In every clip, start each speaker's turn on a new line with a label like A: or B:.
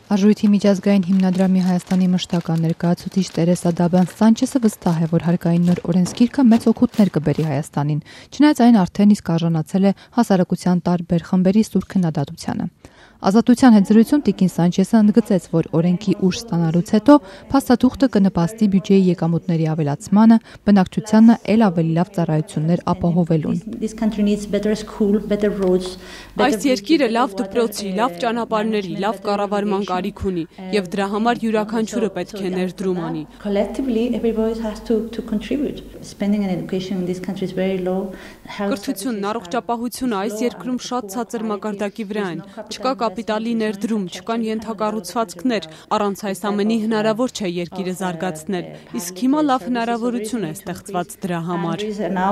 A: Արժույթի միջազգային հիմնադրամի Հայաստանի մշտական ներկայացուցիչ Տերեսա Դաբյան Սանչեսը վստահ է, որ հարկային նոր օրենսգիրքը մեծ օգուտներ կբերի Հայաստանին, չնայած այն արդեն իսկ արժանացել է հասարակության տարբեր խմբերի սուր քննադատությանը։ Ազատության հետ զրույցում Տիկին Սանչեսը ընդգծեց, որ օրենքի ուժ ստանալուց հետո փաստաթուղթը կնպաստի բյուջեի եկամուտների ավելացմանը, բնակչությանը ել ավելի լավ ծառայություններ ապահովելուն։
B: Այս երկիրը լավ դպրոցի, լավ ճանապարհների, լավ կառավարման կարիք ունի, եւ դրա համար յուրաքանչյուրը պետք է ներդրում անի։ Կրթությունն, առողջապահությունը այս երկրում շատ ցածր մակարդակի վրա են։ Չկա կապիտալի ներդրում, չկան ենթակառուցվածքներ, առանց այս ամենի հնարավոր չէ երկիրը զարգացնել։ Իսկ հիմա լավ հնարավորություն է ստեղծված դրա համար։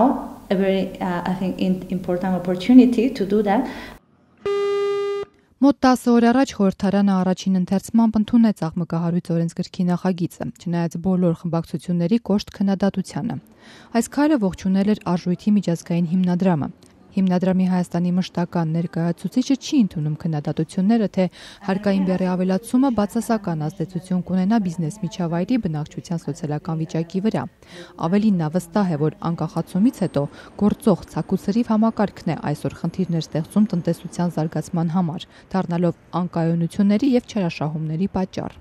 A: Մոտ 10 օր առաջ խորհրդարանը առաջին ընթերցմամբ ընդունեց աղմկահարույց օրենսգրքի նախագիծը, չնայած բոլոր խմբակցությունների կոշտ քննադատությանը։ Այս քայլը ողջունել էր Արժույթի միջազգային հիմնադրամը։ Հիմնադրամի Հայաստանի մշտական ներկայացուցիչը չի ընդունում քննադատությունները, թե հարկային բեռի ավելացումը բացասական ազդեցություն կունենա բիզնես միջավայրի բնակչության սոցիալական վիճակի վրա։ Ավելին նա վստահ է, որ անկախացումից հետո գործող ցակուցրիվ համակարգն է այսօր խնդիրներ ստեղծում տնտեսության զարգացման համար, դառնալով անկայունությունների եւ չարաշահումների պատճառ։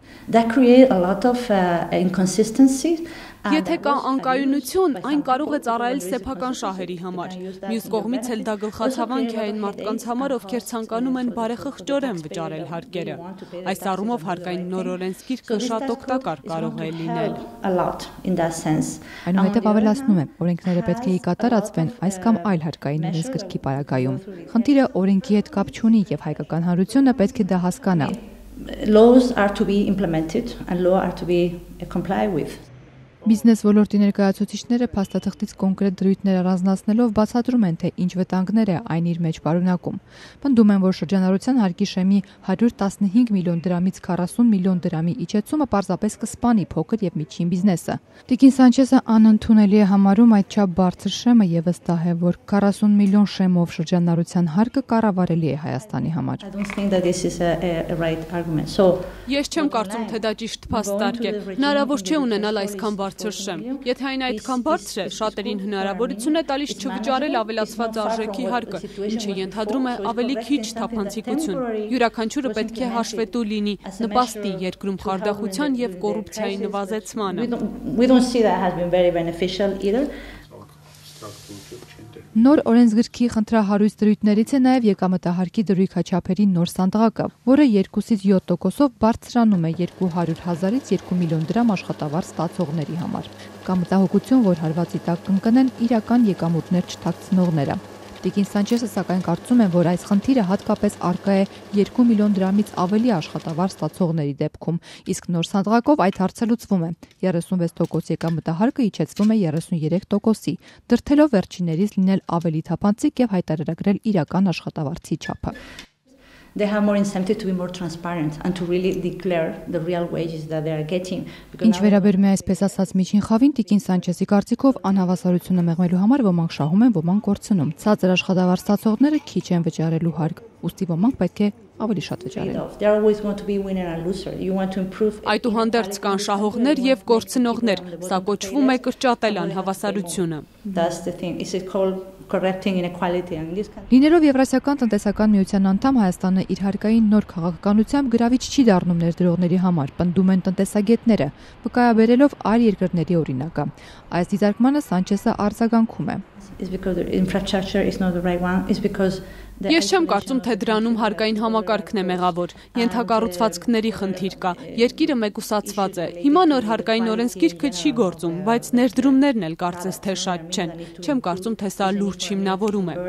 B: Եթե կա անկայունություն, այն կարող է ծառայել սեփական շահերի համար։ Մյուս կողմից էլ դա գլխացավանք է այն մարդկանց համար, ովքեր ցանկանում են բարեխղճորեն վճարել հարկերը։ Այս առումով հարկային նոր օրենսգիրքը շատ օգտակար կարող է լինել։
A: Այնուհետև ավելացնում է, օրենքները պետք է կատարածվեն այս կամ այլ հարկային օրենսգրքի պարագայում։ Խնդիրը օրենքի հետ կապ չունի եւ հայկական հանրությունը պետք է դա հասկանա։
C: Laws are to be implemented and law are to be complied with.
A: Բիզնես ոլորտի ներկայացուցիչները փաստաթղթից կոնկրետ դրույթներ առանձնացնելով բացատրում են, թե ինչ վտանգներ է այն իր մեջ պարունակում։ Պնդում են, որ շրջանառության հարկի շեմի 115 միլիոն դրամից 40 միլիոն դրամի իջեցումը պարզապես կսպանի փոքր եւ միջին բիզնեսը։ Տիկին Սանչեսը անընդունելի է համարում այդ չափ բարձր շեմը եւ վստահ է, որ 40 միլիոն շեմով շրջանառության հարկը կառավարելի է Հայաստանի համար։
B: Ես չեմ կարծում, թե դա ճիշտ փաստարկ է։ Հնարավոր չէ ունենալ այսքան բարձր շեմ։ Եթե այն այդքան բարձր է, շատերին հնարավորություն է տալիս չվճարել ավելացված արժեքի հարկը, ինչը ենթադրում է ավելի քիչ թափանցիկություն։ Յուրաքանչյուրը պետք է հաշվետու լինի, նպաստի երկրում խարդախության եւ կոռուպցիայի նվազեցմանը։
A: Նոր օրենսգրքի խնդրահարույց դրույթներից է նաև եկամտահարկի դրույքաչափերի նոր սանդղակը, որը 2-ից 7%-ով բարձրանում է 200,000-ից 2 միլիոն դրամ աշխատավարձ ստացողների համար։ Կա մտահոգություն, որ հարվածի տակ կընկնեն իրական եկամուտներ չթաքցնողները։ Տիկին Սանչեսը սակայն կարծում է, որ այս խնդիրը հատկապես առկա է 2 միլիոն դրամից ավելի աշխատավարձ ստացողների դեպքում, իսկ նոր սանդղակով այդ հարցը լուծվում է։ 36% եկամտահարկը իջեցվում է 33%-ի, դրդելով վերջիններից լինել ավելի թափանցիկ եւ հայտարարագրել իրական աշխատավարձի չափը։
C: They have more incentive to be more transparent and to really declare the real wages that they are getting.
A: Ինչ վերաբերում է այսպես ասած միջին խավին, Տիկին Սանչեսի կարծիքով անհավասարությունը մեղմելու համար ոմանք շահում են, ոմանք կորցնում։ Ցածր աշխատավարձ ստացողները քիչ են վճարելու հարկ, ուստի ոմանք պետք է ավելի շատ վճարեն։
B: Այդուհանդերձ կան շահողներ եւ կորցնողներ, սա կոչվում է կրճատել անհավասարությունը։
A: Լինելով Եվրասիական տնտեսական միության անդամ, Հայաստանը իր հարկային նոր քաղաքականությամբ գրավիչ չի դառնում ներդրողների համար, պնդում են տնտեսագետները, վկայաբերելով այլ երկրների օրինակը։ Այս դիտարկմանը Սանչեսը արձագանքում է։
B: Ես չեմ կարծում, թե դրանում հարկային համակարգն է մեղավոր, ենթակառուցվածքների խնդիր կա, երկիրը մեկուսացված է, հիմա նոր հարկային օրենսգիրքը չի գործում, բայց ներդրումներն էլ կարծես թե շատ չեն, չեմ կարծում, թե սա լուրջ հիմնավորում է։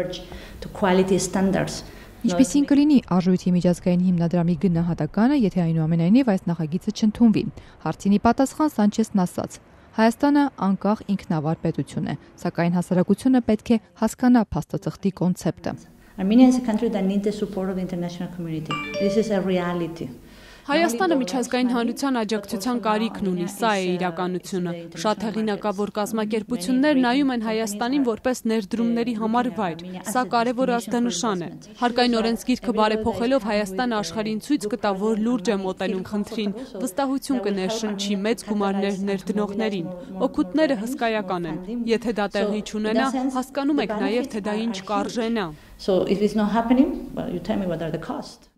A: Ինչպիսին կլինի Արժույթի միջազգային հիմնադրամի գնահատականը, եթե այնուամենայնիվ այս նախագիծը չընդունվի։ Հարցինի պատասխան Սանչեսն ասաց. Հայաստանը անկախ ինքնավար պետություն է, սակայն հասարակությունը պետք է հասկանա փաստաթղթի կոնցեպտը։
C: Armenia is a country that needs the support of the international community. This is a reality.
B: Հայաստանը միջազգային հանրության աջակցության կարիքն ունի, սա է իրականությունը։ Շատ հեղինակավոր կազմակերպություններ նայում են Հայաստանին որպես ներդրումների համար վայր։ Սա կարևոր ազդանշան է։ Հարկային օրենսգիրքը բարեփոխելով Հայաստանը աշխարհին ցույց կտա, որ լուրջ է մոտենում խնդրին, վստահություն կներշնչի մեծ գումարներ ներդնողներին։ Օգուտները հսկայական են։ Եթե դա տեղի չունենա, հասկանում եք նաև, թե դա ինչ կարժենա։
C: So if it's not happening, well, you tell me what are the costs.